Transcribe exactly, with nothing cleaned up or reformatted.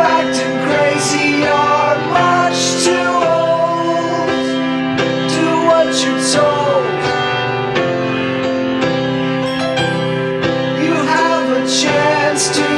acting crazy, you're much too old. Do what you're told. You have a chance to